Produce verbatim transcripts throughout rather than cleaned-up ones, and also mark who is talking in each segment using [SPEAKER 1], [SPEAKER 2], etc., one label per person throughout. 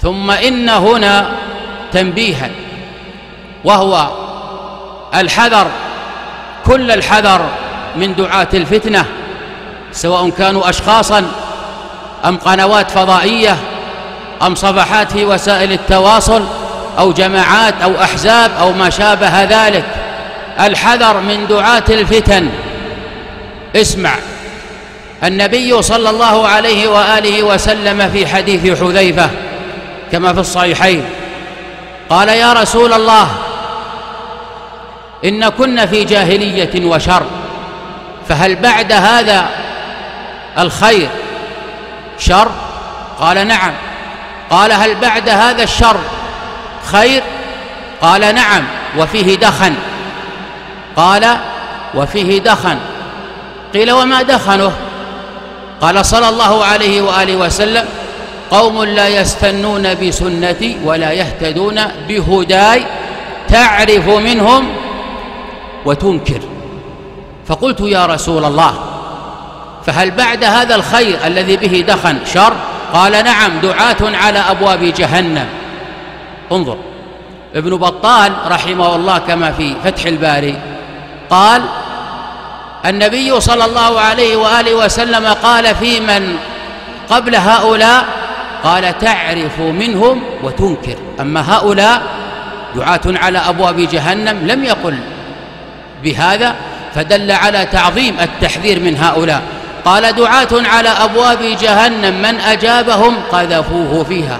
[SPEAKER 1] ثم إن هنا تنبيها، وهو الحذر، كل الحذر من دعاة الفتنة، سواء كانوا أشخاصا أم قنوات فضائية أم صفحات في وسائل التواصل أو جماعات أو أحزاب أو ما شابه ذلك. الحذر من دعاة الفتن. اسمع، النبي صلى الله عليه وآله وسلم في حديث حذيفة كما في الصحيحين قال: يا رسول الله، إن كنا في جاهلية وشر، فهل بعد هذا الخير شر؟ قال: نعم. قال: هل بعد هذا الشر خير؟ قال: نعم، وفيه دخن. قال: وفيه دخن. قيل: وما دخنه؟ قال صلى الله عليه وآله وسلم: قوم لا يستنون بسنتي ولا يهتدون بهداي، تعرف منهم وتنكر. فقلت: يا رسول الله، فهل بعد هذا الخير الذي به دخن شر؟ قال: نعم، دعاة على أبواب جهنم. انظر، ابن بطال رحمه الله كما في فتح الباري قال: النبي صلى الله عليه وآله وسلم قال في من قبل هؤلاء، قال: تعرف منهم وتنكر. أما هؤلاء دعاة على أبواب جهنم لم يقل بهذا، فدل على تعظيم التحذير من هؤلاء. قال: دعاة على أبواب جهنم من أجابهم قذفوه فيها.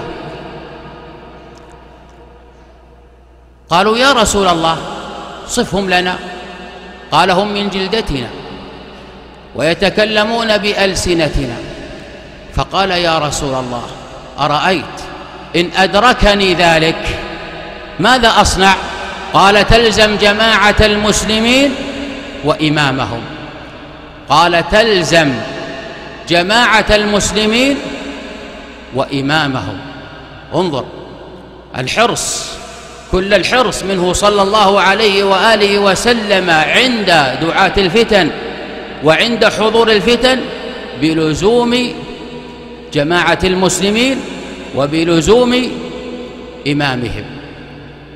[SPEAKER 1] قالوا: يا رسول الله، صفهم لنا. قال: هم من جلدتنا ويتكلمون بألسنتنا. فقال: يا رسول الله، أرأيت إن أدركني ذلك ماذا أصنع؟ قال: تلزم جماعة المسلمين وإمامهم. قال: تلزم جماعة المسلمين وإمامهم. انظر الحرص، كل الحرص منه صلى الله عليه وآله وسلم عند دعاة الفتن وعند حضور الفتن بلزوم جماعة المسلمين وبلزوم إمامهم.